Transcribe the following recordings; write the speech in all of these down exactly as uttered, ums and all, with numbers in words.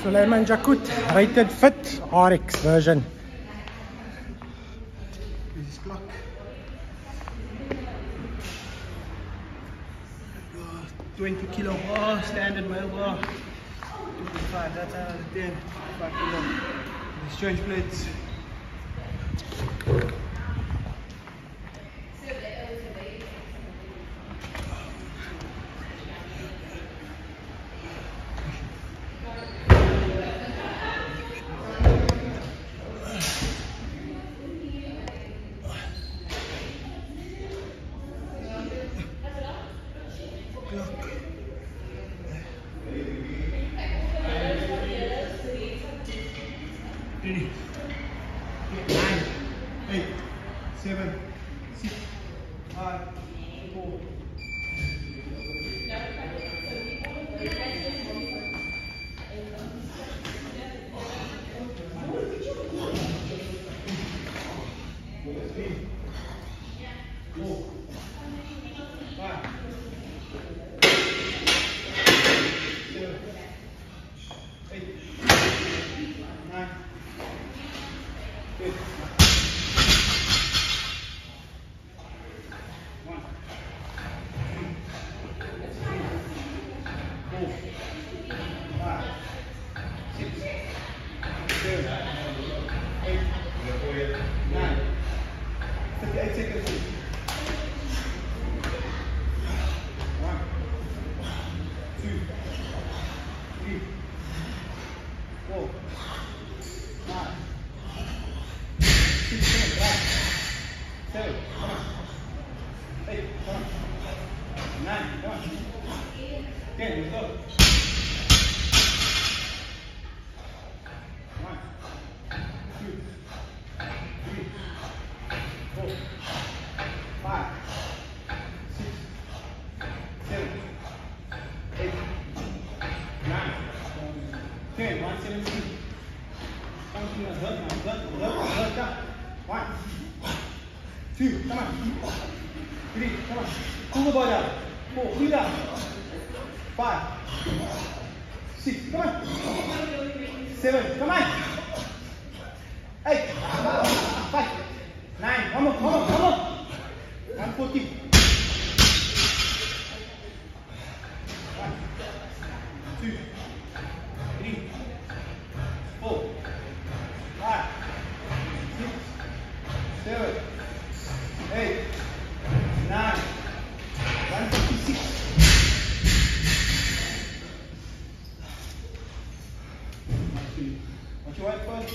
Suleiman Jakut, rated fit R X version. This is clock. twenty kilo bar, standard male bar. twenty-five, that's out of ten. five kilo. Exchange plates. Ready? Nine, eight, seven, six, five, four. Three, four, five, seven, eight, nine. Good. One, two, three, four, five, six, seven, eight, nine. fifty-eight seconds. One, two, three, four, five. Six, seven, seven, come on. Eight, come on. Nine, come on. Ten, let's go. One, two, three, four, five, six, seven, eight, nine, ten, one seventeen. Something like that, like that, like that. One, two, come on. Three, come on. Pull the ball down. Four, pull it down. Five, six, come on. Seven, come on. Eight, five, nine, one more, one more, one more. One forty. One, two, three, four, five, six, seven, eight, nine, one fifty-six. What's your weight first?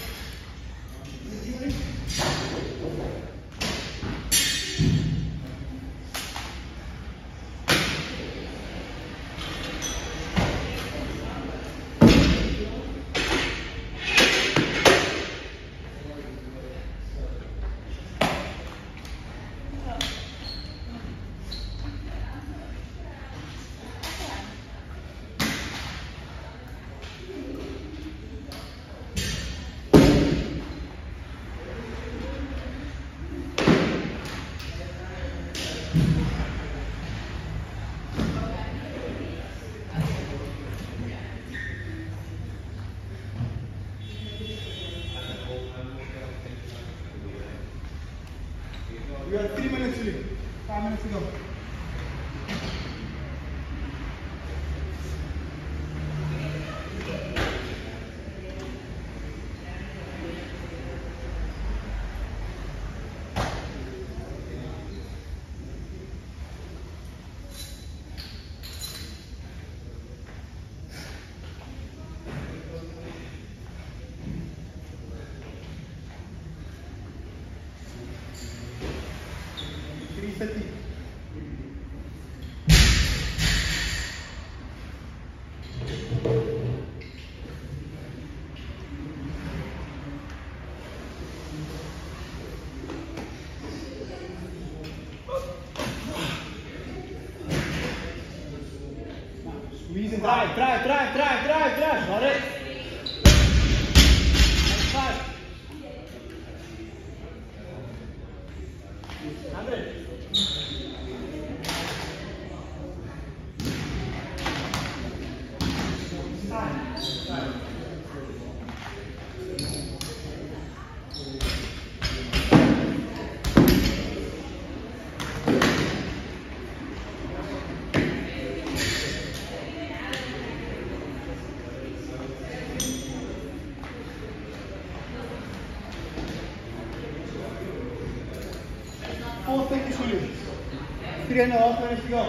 We have three minutes to leave. Five minutes to go. three thirty. Squeeze and drive, drive, drive, drive, drive, drive. Got it? Five. Hundred. Five. Five. fifty, Sulu. Three and a half minutes to go.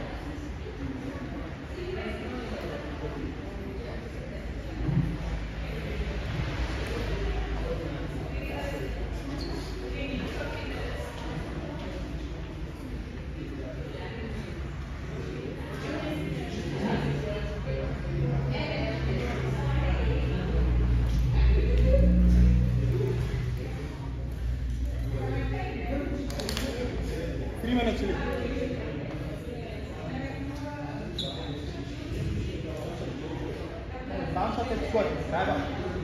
Three minutes, Sulu. Bounce up and squat. Grab up.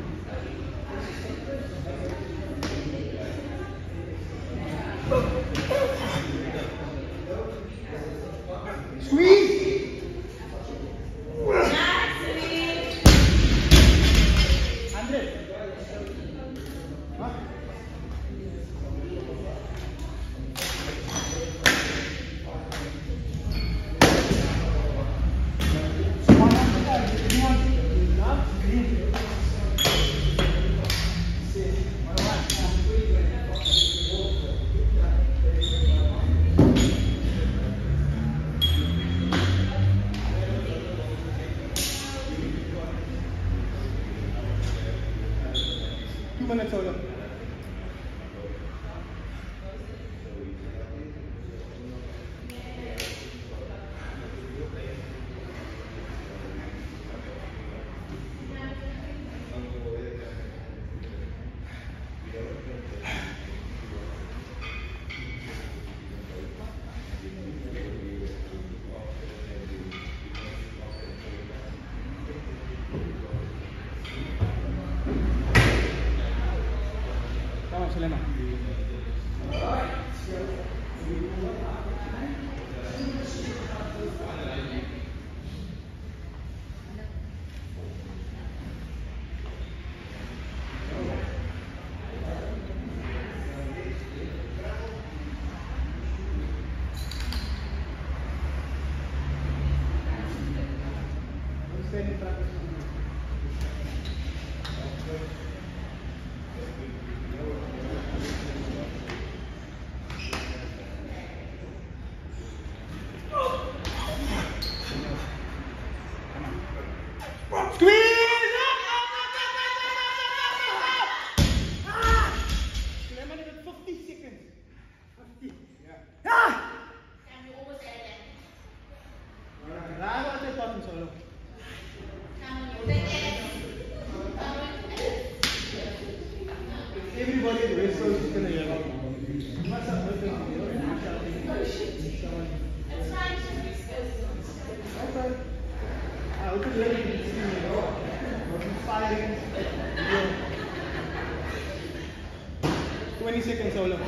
Squeeze! Hundred. Huh? Two minutes over. Come on, Selena. Stand in front. Squeeze! Lemon at fifty seconds. fifty. Yeah. Ah! And we almost at it. Alright. Lago at the bottom solo. Everybody at the West Coast is gonna yell. You must have heard them. It's fine. Okay. I hope you're ready to see me. Firing. twenty seconds solo.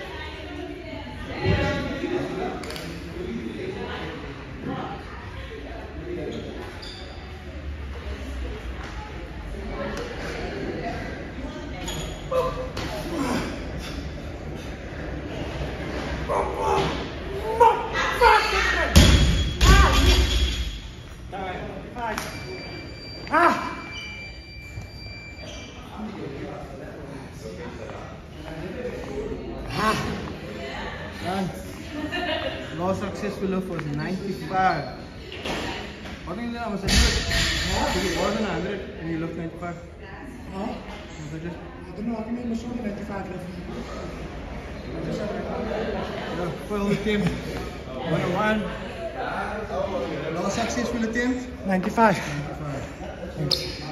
Ah! Ah! Done. Last successful lift was ninety-five. What did you do? I was one hundred. It wasn't one hundred and you looked ninety-five. Huh? Was it just? I don't know, I can even show you ninety-five left. Yeah, full attempt. one oh one. Last successful attempt? ninety-five. ninety-five. Thanks.